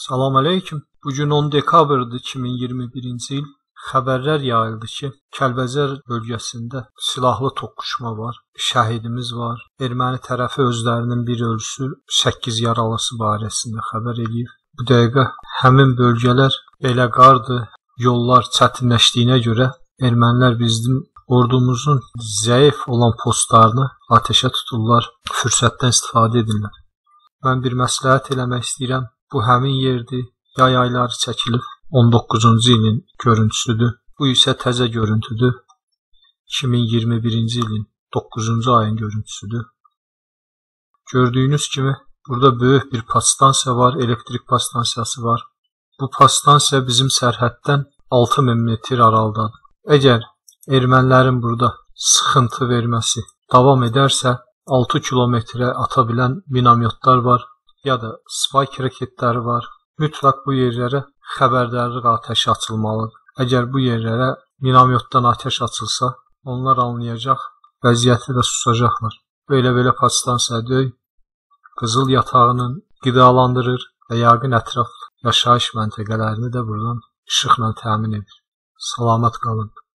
Salam aleyküm. Bugün 10 dekabrdır 2021-ci il. Xəbərlər yayıldı ki, Kəlbəcər bölgəsində silahlı toqquşma var, şəhidimiz var. Erməni tərəfi özlərinin bir ölüsü, 8 yaralısı barəsində xəbər eləyib. Bu dəqiqə həmin bölgələr belə qardır, yollar çətinləşdiyinə görə ermənilər bizim ordumuzun zəif olan postlarını atəşə tuturlar, fürsətdən istifadə edirlər. Mən bir məsləhət eləmək istəyirəm. Bu həmin yerdir, yay ayları çəkilib, 19-cu ilin görüntüsüdür. Bu isə təzə görüntüdür, 2021-ci ilin 9-cu ayın görüntüsüdür. Gördüyünüz kimi, burada böyük bir podstansiya var, elektrik podstansiyası var. Bu podstansiya bizim sərhəddən 6000 metr aralıdadır. Əgər ermənilərin burada sıxıntı verməsi davam edərsə, 6 kilometrə ata bilən minamyotlar var, ya da spike raketləri var. Mütləq bu yerlərə xəbərdarlıq atəşi açılmalıdır. Əgər bu yerlərə minamyotdan atəş açılsa, onlar anlayacaq, vəziyyəti də susacaqlar. Belə podstansiya deyil, Qızıl yatağının qidalandırır və yaqin ətraf yaşayış məntəqələrini də buradan işıqla təmin edir. Salamat qalın.